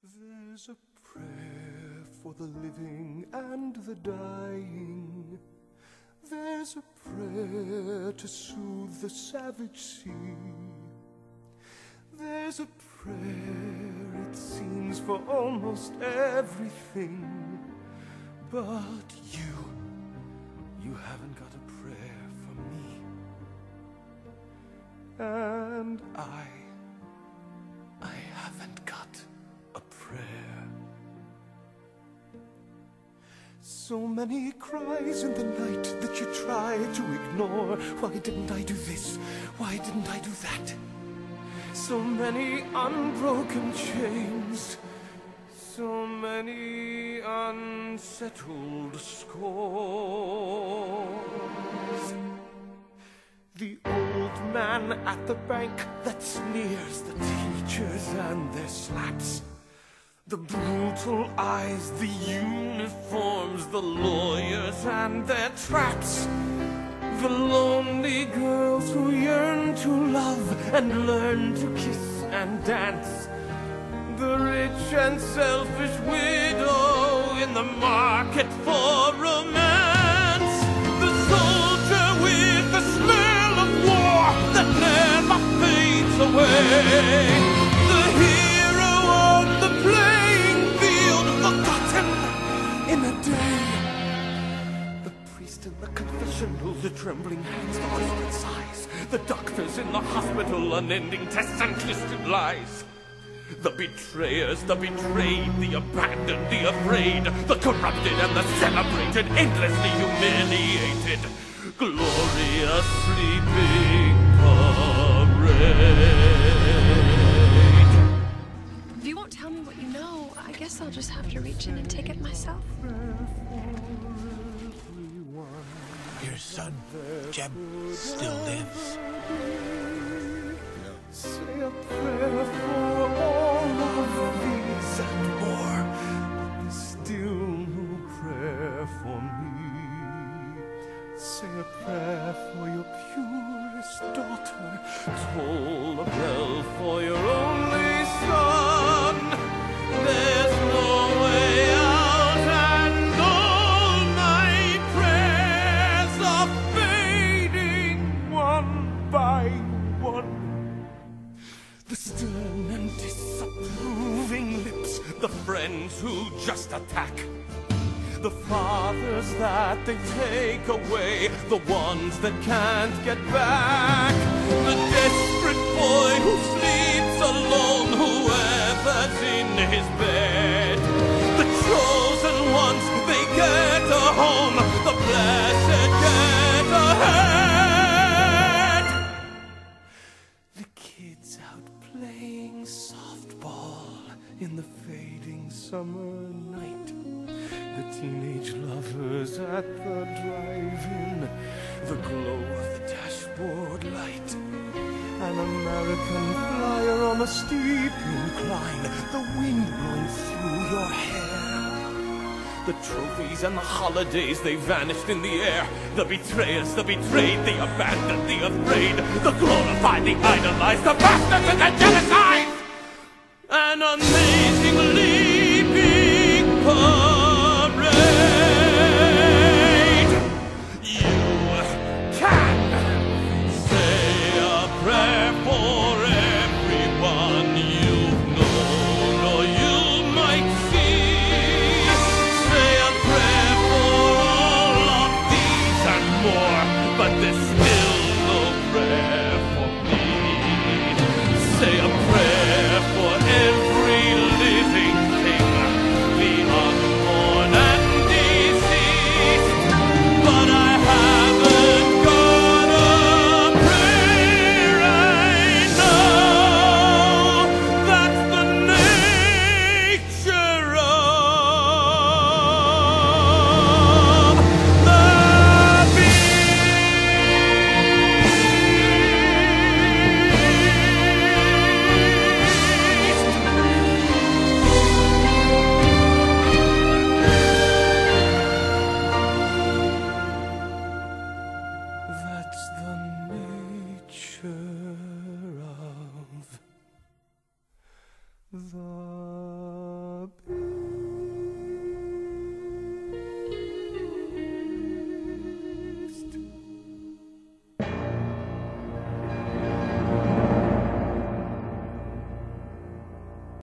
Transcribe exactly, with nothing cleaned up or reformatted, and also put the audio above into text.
There's a prayer for the living and the dying. There's a prayer to soothe the savage sea. There's a prayer, it seems, for almost everything. But you, you haven't got a prayer for me. And I, I haven't got a prayer. So many cries in the night that you try to ignore. Why didn't I do this? Why didn't I do that? So many unbroken chains, so many unsettled scores. The old man at the bank that sneers the teachers and their slaps. The brutal eyes, the uniforms, the lawyers and their traps. The lonely girls who yearn to love and learn to kiss and dance. The rich and selfish widow in the market for romance. The soldier with the smell of war that never fades away. The hero on the playing field, forgotten in a day. The priest in the confessional, the trembling hands, the whispered sighs. The doctors in the hospital, unending tests and twisted lies. The betrayers, the betrayed, the abandoned, the afraid, the corrupted and the celebrated, endlessly humiliated, glorious sleeping parade. If you won't tell me what you know, I guess I'll just have to reach in and take it myself. Your son, Jeb, still lives. Say a prayer for all of these and more. There's still no prayer for me. Say a prayer for your purest daughter. Toll a bell for your only son. There's no way out, and all my prayers are fading one by one. The stern and disapproving lips, the friends who just attack, the fathers that they take away, the ones that can't get back, the desperate boy who sleeps alone, whoever's in his bed, the chosen ones, they get a home, the blessed get ahead. The kids out playing softball in the fading summer night. The teenage lovers at the drive-in. The glow of the dashboard light. An American flyer on a steep incline. The wind blowing through your hair. The trophies and the holidays, they vanished in the air. The betrayers, the betrayed, the abandoned, the afraid. The glorified, the idolized, the bastards and the genocide!